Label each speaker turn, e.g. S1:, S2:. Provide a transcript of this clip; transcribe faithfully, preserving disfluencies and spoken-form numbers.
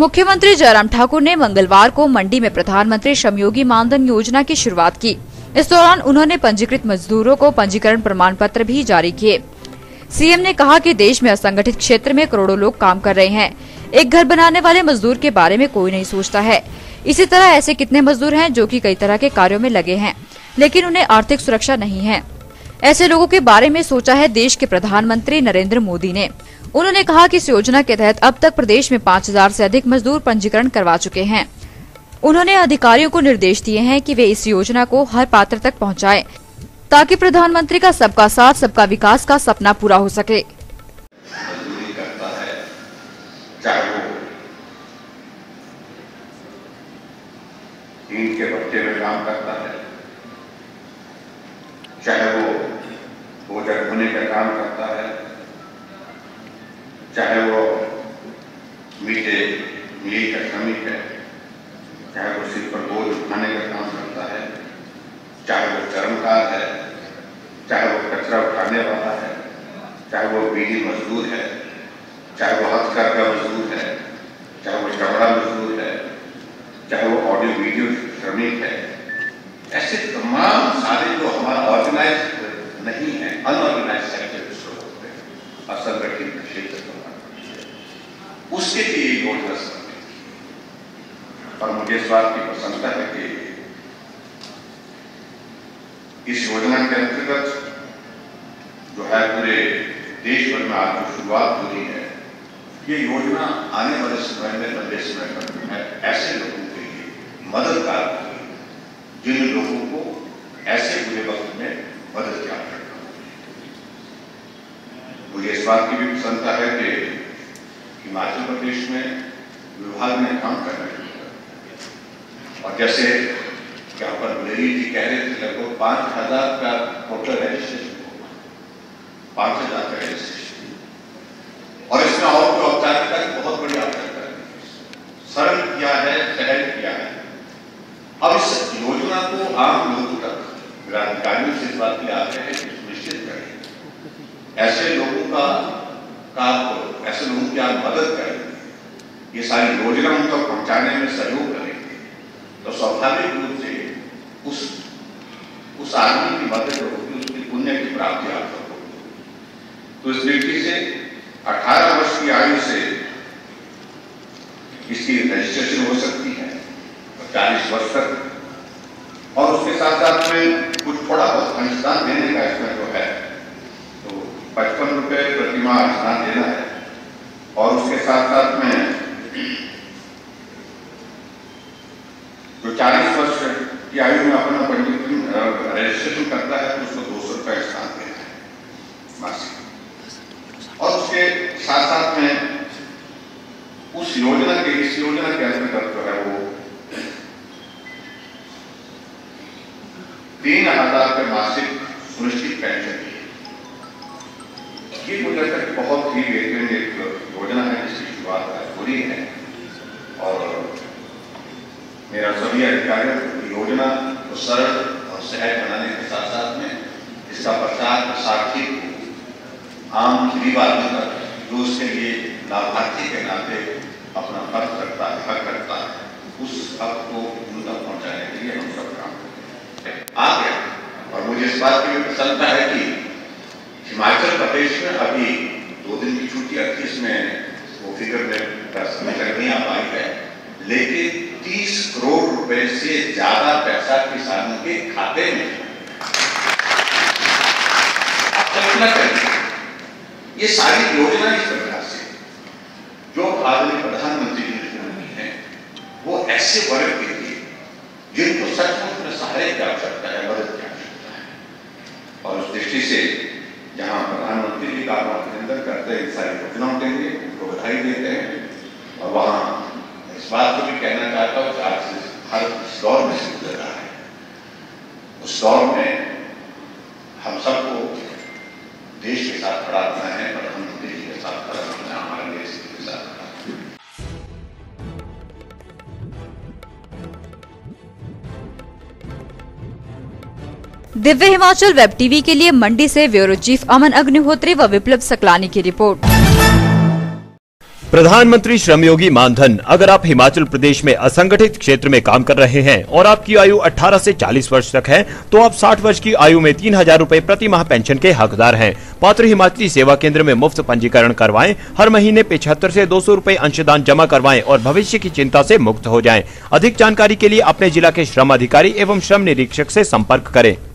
S1: मुख्यमंत्री जयराम ठाकुर ने मंगलवार को मंडी में प्रधानमंत्री श्रमयोगी मानधन योजना की शुरुआत की। इस दौरान उन्होंने पंजीकृत मजदूरों को पंजीकरण प्रमाण पत्र भी जारी किए। सीएम ने कहा कि देश में असंगठित क्षेत्र में करोड़ों लोग काम कर रहे हैं। एक घर बनाने वाले मजदूर के बारे में कोई नहीं सोचता है। इसी तरह ऐसे कितने मजदूर हैं जो कि कई तरह के कार्यों में लगे हैं, लेकिन उन्हें आर्थिक सुरक्षा नहीं है। ऐसे लोगों के बारे में सोचा है देश के प्रधानमंत्री नरेंद्र मोदी ने। उन्होंने कहा कि इस योजना के तहत अब तक प्रदेश में पाँच हजार से अधिक मजदूर पंजीकरण करवा चुके हैं। उन्होंने अधिकारियों को निर्देश दिए हैं कि वे इस योजना को हर पात्र तक पहुंचाएं, ताकि प्रधानमंत्री का सबका साथ सबका विकास का सपना पूरा हो सके।
S2: मजदूरी करता है, चाहे वो ईंट के भट्टे में काम करता है, चाहे वो बोझा ढोने का काम करता है, चाहे वो मीठे मिली का श्रमिक है, चाहे वो सिर पर बोझ उठाने का काम करता है, चाहे वो चरमकार है, चाहे वो कचरा उठाने वाला है, चाहे वो बीड़ी मजदूर है, चाहे वो हथकरघा मजदूर है, चाहे वो चमड़ा मजदूर है, चाहे वो ऑडियो वीडियो श्रमिक है। ऐसे तमाम सारे जो हमारा ऑर्गेनाइज नहीं है, अनऑर्गेनाइज सेक्टर जिसको बोलते हैं, असंगठित क्षेत्र, उसके लिए योजना और मुझे इस बात की प्रसन्नता है कि इस योजना के अंतर्गत जो है पूरे देश भर में आज जो शुरुआत हुई है, ये योजना आने वाले समय में लंबे समय तक है ऐसे लोगों के लिए मददगार होगी जिन लोगों को ऐसे बुरे वक्त में मदद की आवश्यकता होगी। मुझे इस बात की भी प्रसन्नता है कि हिमाचल प्रदेश में विभाग में काम करना शुरू कर, और जैसे क्या पर बुलेरी जी कह रहे थे, लगभग पांच हजार का टोटल रजिस्ट्रेशन होगा, पांच हजार का रजिस्ट्रेशन, और इसमें और जो औपचारिकता की बहुत बड़ी आवश्यकता है, सरल किया है, सहज किया है। अब इस योजना को आम लोगों तक अधिकारियों से इस बात की आग्रह है कि सुनिश्चित करें ऐसे लोगों का का ऐसे लोगों की आप मदद करेंगे, ये सारी योजना उन तक पहुंचाने में सहयोग करेंगे, तो स्वाभाविक रूप से उस उस आदमी की मदद होगी, उसकी पुण्य की प्राप्ति आप तक होगी। तो इस दृष्टि से अठारह वर्ष की आयु से इसकी रजिस्ट्रेशन हो सकती है, चालीस वर्ष तक, और उसके साथ साथ में कुछ थोड़ा बहुत अंशदान देने का इसमें जो है तो पचपन रुपए प्रति माह अंशदान देना है, और उसके साथ साथ में जो चालीस वर्ष की आयु में अपना पंजीकरण रजिस्ट्रेशन करता है तो उसको दो सौ रुपए अंशदान देना है मासिक, और उसके साथ साथ में उस योजना के इस योजना के अंतर्गत जो है वो तीन हजार रुपये मासिक सुनिश्चित पेंशन दी। ये मुझे लगता है बहुत ही बेहतरीन एक योजना है जिसकी शुरुआत हो रही है, और मेरा सभी अधिकारियों को योजना को सरल और सहज बनाने के साथ साथ में इसका प्रचार प्रसार ठीक आम गरीब आदमी तक, जो उसके लिए लाभार्थी के नाते अपना फर्ज करता है, हक करता है, उस हक को उन तक पहुंचाने के लिए हम सब काम आ गया। और मुझे इस बात की भी प्रसन्नता है कि हिमाचल प्रदेश में अभी दो दिन की छुट्टी थी, इसमें वो फिगर में समय तक नहीं आ पाई है, लेकिन तीस करोड़ रुपए से ज्यादा पैसा किसानों के खाते में आप कल्पना करें। ये सारी योजना इस प्रकार से जो आदरणीय प्रधानमंत्री जी ने शुरू की है, वो ऐसे वर्ग के लिए जिनको सचमुच में सहायता की आवश्यकता है, मदद की आवश्यकता है, और उस दृष्टि से जहां प्रधानमंत्री जी का अभिनंदन करते हैं, सारी योजनाओं के लिए उनको बधाई देते हैं, और वहां इस बात को भी कहना चाहता हूँ कि आज हर इस दौर में से गुजर रहा है, उस दौर में हम सबको देश के साथ खड़ा होना है, प्रधानमंत्री जी के साथ खड़ा होना है, हमारे देश के साथ खड़ा होना है।
S1: दिव्य हिमाचल वेब टीवी के लिए मंडी से ब्यूरो चीफ अमन अग्निहोत्री व विप्लव सकलानी की रिपोर्ट।
S3: प्रधानमंत्री श्रमयोगी मानधन। अगर आप हिमाचल प्रदेश में असंगठित क्षेत्र में काम कर रहे हैं और आपकी आयु अठारह से चालीस वर्ष तक है तो आप साठ वर्ष की आयु में तीन हजार रूपए प्रति माह पेंशन के हकदार हैं। पात्र हिमाचली सेवा केंद्र में मुफ्त पंजीकरण करवाएं, हर महीने पिछहत्तर से दो सौ रूपए अंशदान जमा करवाएं और भविष्य की चिंता से मुक्त हो जाएं। अधिक जानकारी के लिए अपने जिला के श्रम अधिकारी एवं श्रम निरीक्षक से संपर्क करें।